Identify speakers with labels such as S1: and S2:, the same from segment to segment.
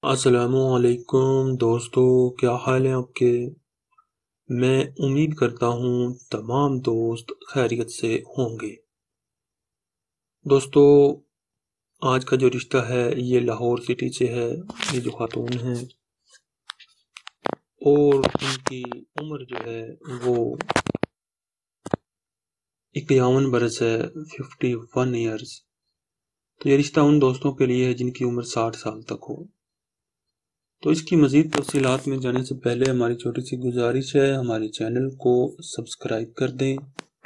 S1: अस्सलामुअलैकुम दोस्तों, क्या हाल है आपके। मैं उम्मीद करता हूँ तमाम दोस्त खैरियत से होंगे। दोस्तों, आज का जो रिश्ता है ये लाहौर सिटी से है। ये जो खातून है और इनकी उम्र जो है वो 51 बरस है, 51 ईयर्स। तो ये रिश्ता उन दोस्तों के लिए है जिनकी उम्र 60 साल तक हो। तो इसकी मज़ीद तफसीलात में जाने से पहले हमारी छोटी सी गुजारिश है, हमारे चैनल को सब्सक्राइब कर दें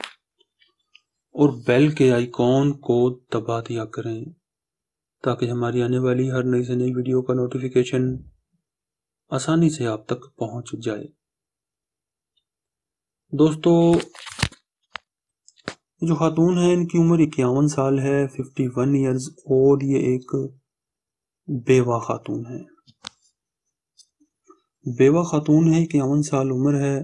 S1: और बेल के आइकॉन को दबा दिया करें ताकि हमारी आने वाली हर नई से नई वीडियो का नोटिफिकेशन आसानी से आप तक पहुंच जाए। दोस्तों, जो खातून है इनकी उम्र 51 साल है, 51 ईयर्स, और ये एक बेवा खातून है। बेवा खातून है, 51 साल उम्र है।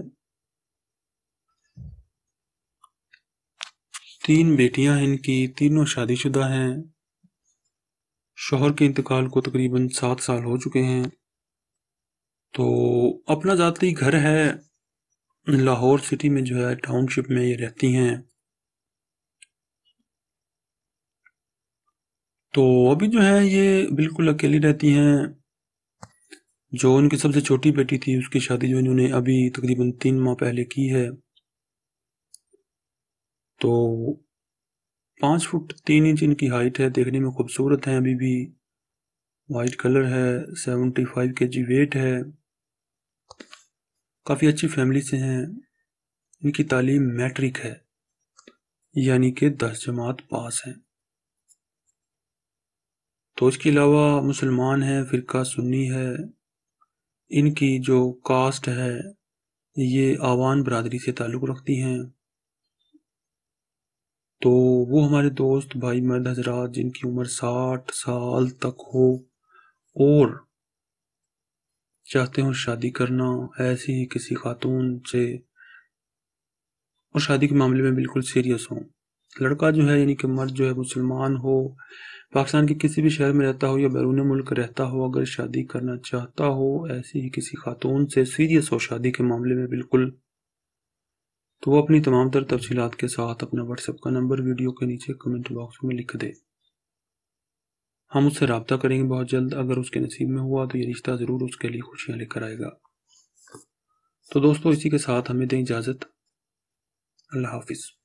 S1: 3 बेटियां हैं इनकी, तीनों शादीशुदा हैं। शौहर के इंतकाल को तकरीबन 7 साल हो चुके हैं। तो अपना ज़ाती घर है लाहौर सिटी में, जो है टाउनशिप में ये रहती हैं। तो अभी जो है ये बिल्कुल अकेली रहती हैं। जो उनकी सबसे छोटी बेटी थी उसकी शादी जो इन्होंने अभी तकरीबन 3 माह पहले की है। तो 5 फुट 3 इंच इनकी हाइट है, देखने में खूबसूरत है। अभी भी वाइट कलर है, 75 kg वेट है। काफ़ी अच्छी फैमिली से हैं। इनकी तालीम मैट्रिक है, यानी कि 10 जमात पास हैं। तो इसके अलावा मुसलमान है, फ़िरका सुन्नी है। इनकी जो कास्ट है ये आवान बरादरी से ताल्लुक़ रखती हैं। तो वो हमारे दोस्त भाई मर्द हजरात जिनकी उम्र 60 साल तक हो और चाहते हो शादी करना ऐसी ही किसी खातून से, और शादी के मामले में बिल्कुल सीरियस हो। लड़का जो है यानी कि मर्द जो है मुसलमान हो, पाकिस्तान के किसी भी शहर में रहता हो या बैरून मुल्क रहता हो, अगर शादी करना चाहता हो ऐसी ही किसी खातून से, सीरियस हो शादी के मामले में बिल्कुल, तो वो अपनी तमाम तर तफसीलात के साथ अपना व्हाट्सएप का नंबर वीडियो के नीचे कमेंट बॉक्स में लिख दे। हम उससे रब्ता करेंगे बहुत जल्द। अगर उसके नसीब में हुआ तो ये रिश्ता ज़रूर उसके लिए खुशियाँ लेकर आएगा। तो दोस्तों, इसी के साथ हमें दें इजाज़त। अल्लाह हाफिज़।